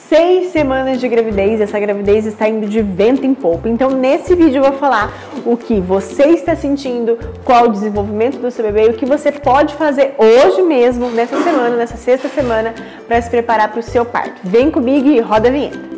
6 semanas de gravidez, essa gravidez está indo de vento em popa. Então, nesse vídeo eu vou falar o que você está sentindo, qual o desenvolvimento do seu bebê e o que você pode fazer hoje mesmo, nessa semana, nessa 6ª semana, para se preparar para o seu parto. Vem comigo e roda a vinheta.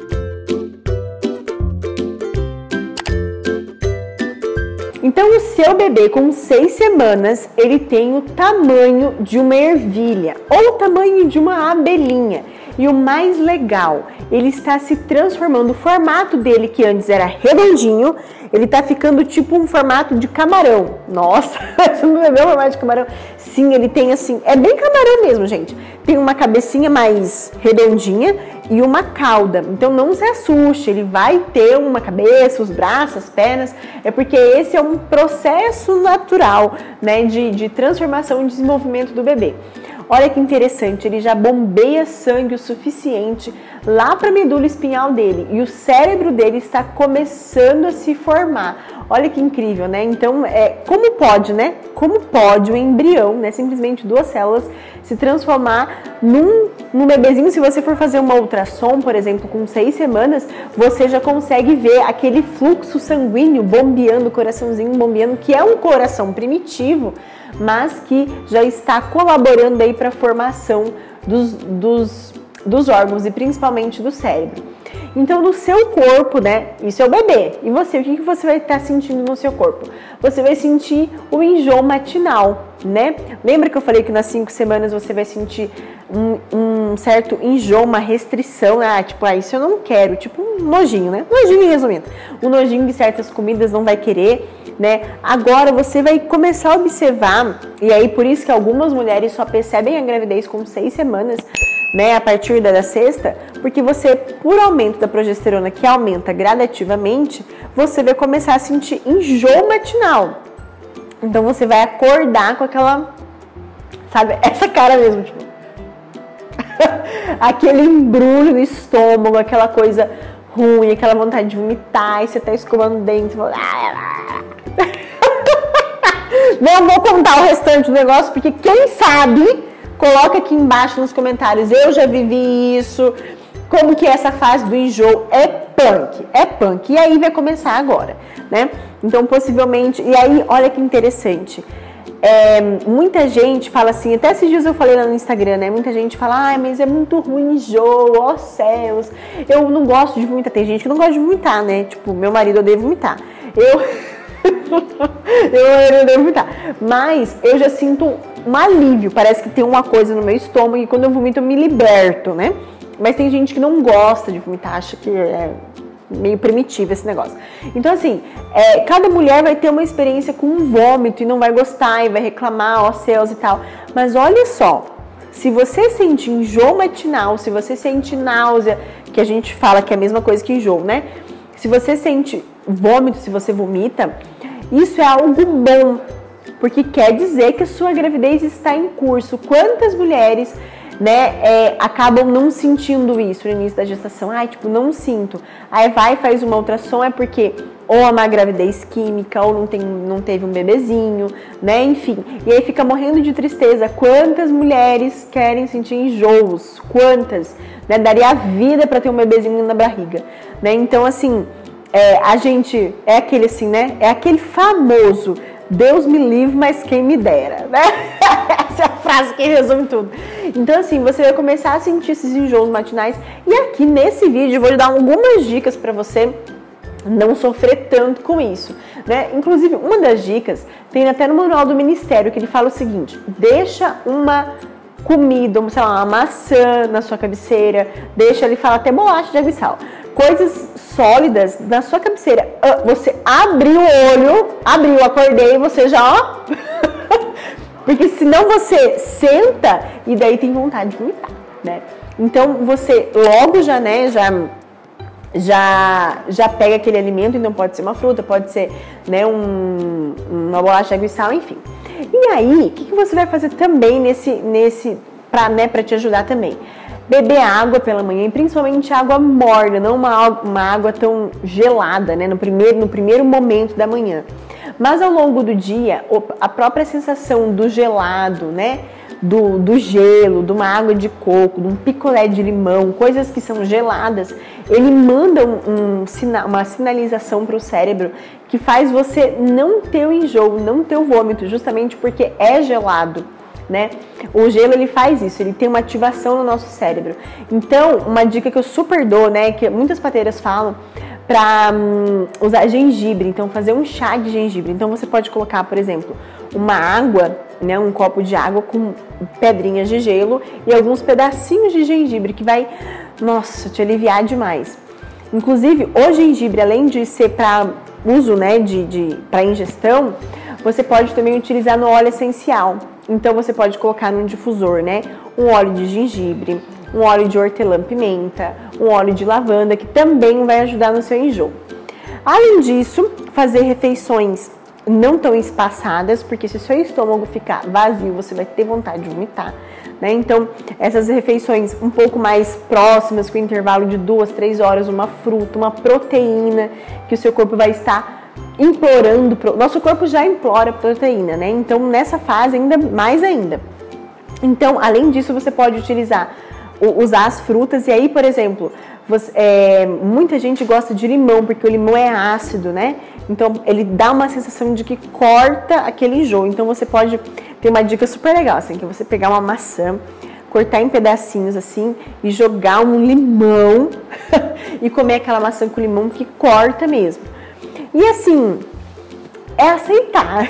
Então, o seu bebê com 6 semanas, ele tem o tamanho de uma ervilha ou o tamanho de uma abelhinha. E o mais legal, ele está se transformando, o formato dele que antes era redondinho, ele está ficando tipo um formato de camarão. Nossa, você não bebeu o formato de camarão? Sim, ele tem assim, é bem camarão mesmo, gente. Tem uma cabecinha mais redondinha e uma cauda. Então não se assuste, ele vai ter uma cabeça, os braços, as pernas, é porque esse é um processo natural, né, de transformação e desenvolvimento do bebê. Olha que interessante, ele já bombeia sangue o suficiente lá para a medula espinhal dele e o cérebro dele está começando a se formar. Olha que incrível, né? Então, como pode, né? Como pode o embrião, né? Simplesmente 2 células se transformar num bebezinho. Se você for fazer uma ultrassom, por exemplo, com 6 semanas, você já consegue ver aquele fluxo sanguíneo bombeando, o coraçãozinho bombeando, que é um coração primitivo, mas que já está colaborando aí para a formação dos órgãos e principalmente do cérebro. Então, no seu corpo, né, isso é o bebê. E você, o que você vai estar sentindo no seu corpo? Você vai sentir o enjoo matinal, né? Lembra que eu falei que nas 5 semanas você vai sentir um certo enjoo, uma restrição? Tipo, isso eu não quero. Tipo um nojinho, né? Nojinho, resumindo. Um nojinho de certas comidas não vai querer, né? Agora você vai começar a observar, e aí por isso que algumas mulheres só percebem a gravidez com 6 semanas, né, a partir da 6ª, porque você, por aumento da progesterona que aumenta gradativamente, você vai começar a sentir enjoo matinal. Então você vai acordar com aquela, sabe, essa cara mesmo, tipo, aquele embrulho no estômago, aquela coisa ruim, aquela vontade de vomitar, e você tá escovando o dente, não vou contar o restante do negócio, porque quem sabe, coloca aqui embaixo nos comentários, eu já vivi isso, como que essa fase do enjoo é punk, e aí vai começar agora, né? Então, possivelmente, e aí, olha que interessante, muita gente fala assim, até esses dias eu falei lá no Instagram, né? Muita gente fala, mas é muito ruim enjoo, ó céus, eu não gosto de vomitar. Tem gente que não gosta de vomitar, né? Tipo, meu marido odeia vomitar. Eu odeio vomitar. Mas eu já sinto um alívio, parece que tem uma coisa no meu estômago e quando eu vomito eu me liberto, né? Mas tem gente que não gosta de vomitar, acha que é meio primitivo esse negócio. Então, assim, cada mulher vai ter uma experiência com um vômito e não vai gostar e vai reclamar, ó céus e tal. Mas olha só, se você sente enjoo matinal, se você sente náusea, que a gente fala que é a mesma coisa que enjoo, né? Se você sente vômito, se você vomita, isso é algo bom, porque quer dizer que a sua gravidez está em curso. Quantas mulheres, né, acabam não sentindo isso no início da gestação? Tipo, não sinto. Aí vai e faz uma ultrassom, é porque ou é uma gravidez química, ou não teve um bebezinho, né, enfim. E aí fica morrendo de tristeza. Quantas mulheres querem sentir enjoos? Quantas? Né, daria a vida para ter um bebezinho na barriga, né? Então, assim, a gente é aquele assim, né? É aquele famoso Deus me livre, mas quem me dera, né? Essa é a frase que resume tudo. Então, assim, você vai começar a sentir esses enjoos matinais. E aqui nesse vídeo eu vou lhe dar algumas dicas para você não sofrer tanto com isso, né? Inclusive, uma das dicas tem até no manual do Ministério, que ele fala o seguinte: deixa uma comida, sei lá, uma maçã na sua cabeceira, ele fala até bolacha de água e sal. Coisas sólidas na sua cabeceira. Você abriu o olho, acordei, você já, ó. Porque senão você senta e daí tem vontade de vomitar, né? Então você logo já, né, já pega aquele alimento, então pode ser uma fruta, pode ser, né, uma bolacha de água e sal, enfim. E aí, o que você vai fazer também para te ajudar também? Beber água pela manhã, e principalmente água morna, não uma água tão gelada, né, no primeiro momento da manhã. Mas ao longo do dia, a própria sensação do gelado, né, do gelo, de uma água de coco, de um picolé de limão, coisas que são geladas, ele manda uma sinalização para o cérebro que faz você não ter o enjoo, não ter o vômito, justamente porque é gelado, né? O gelo, ele faz isso, ele tem uma ativação no nosso cérebro. Então, uma dica que eu super dou, né, que muitas parteiras falam, para usar gengibre, então fazer um chá de gengibre. Então você pode colocar, por exemplo, uma água, né, um copo de água com pedrinhas de gelo e alguns pedacinhos de gengibre que vai, nossa, te aliviar demais. Inclusive, o gengibre, além de ser para uso, né, para ingestão, você pode também utilizar no óleo essencial. Então você pode colocar num difusor, né, um óleo de gengibre, um óleo de hortelã-pimenta, um óleo de lavanda, que também vai ajudar no seu enjoo. Além disso, fazer refeições não tão espaçadas, porque se o seu estômago ficar vazio, você vai ter vontade de vomitar, né? Então, essas refeições um pouco mais próximas, com intervalo de 2, 3 horas, uma fruta, uma proteína, que o seu corpo vai estar implorando. Nosso corpo já implora proteína, né? Então, nessa fase, ainda mais ainda. Então, além disso, você pode usar as frutas, e aí, por exemplo, muita gente gosta de limão, porque o limão é ácido, né? Então, ele dá uma sensação de que corta aquele enjoo. Então, você pode ter uma dica super legal, assim, que é você pegar uma maçã, cortar em pedacinhos, assim, e jogar um limão e comer aquela maçã com limão que corta mesmo. E, assim, é aceitar.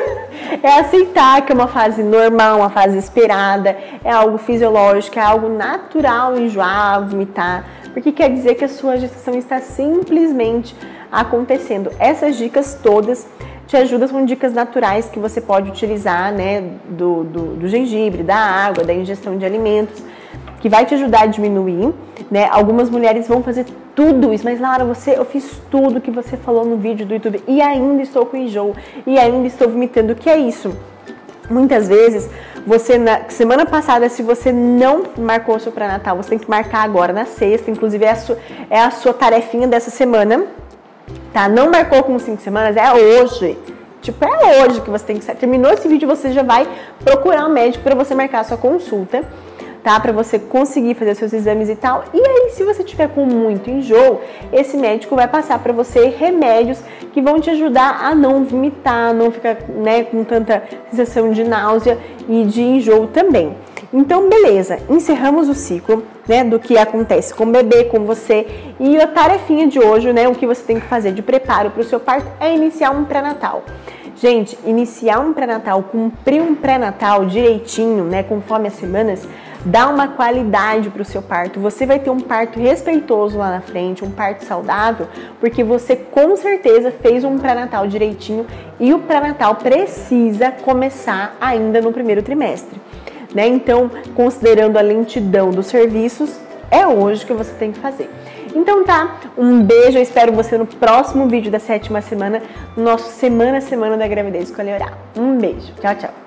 É aceitar que é uma fase normal, uma fase esperada, é algo fisiológico, é algo natural enjoar, vomitar, porque quer dizer que a sua gestação está simplesmente acontecendo. Essas dicas todas te ajudam, são dicas naturais que você pode utilizar, né, do gengibre, da água, da ingestão de alimentos, que vai te ajudar a diminuir, né? Algumas mulheres vão fazer tudo isso, mas Laura, eu fiz tudo que você falou no vídeo do YouTube e ainda estou com enjoo, e ainda estou vomitando. O que é isso? Muitas vezes, na semana passada, se você não marcou o seu pré-natal, você tem que marcar agora, na sexta, inclusive é a sua tarefinha dessa semana, tá? Não marcou com 5 semanas, é hoje. Tipo, é hoje que você tem que... Terminou esse vídeo, você já vai procurar um médico para você marcar a sua consulta, tá? Para você conseguir fazer seus exames e tal. E aí, se você tiver com muito enjoo, esse médico vai passar para você remédios que vão te ajudar a não vomitar, não ficar, né, com tanta sensação de náusea e de enjoo também. Então, beleza, encerramos o ciclo, né, do que acontece com o bebê, com você. E a tarefinha de hoje, né, o que você tem que fazer de preparo para o seu parto é iniciar um pré-natal. Gente, iniciar um pré-natal, cumprir um pré-natal direitinho, né, conforme as semanas, dá uma qualidade para o seu parto. Você vai ter um parto respeitoso lá na frente, um parto saudável, porque você com certeza fez um pré-natal direitinho e o pré-natal precisa começar ainda no primeiro trimestre, né? Então, considerando a lentidão dos serviços, é hoje que você tem que fazer. Então tá, um beijo, eu espero você no próximo vídeo da 7ª semana, no nosso Semana a Semana da Gravidez com a Leoral. Um beijo, tchau, tchau.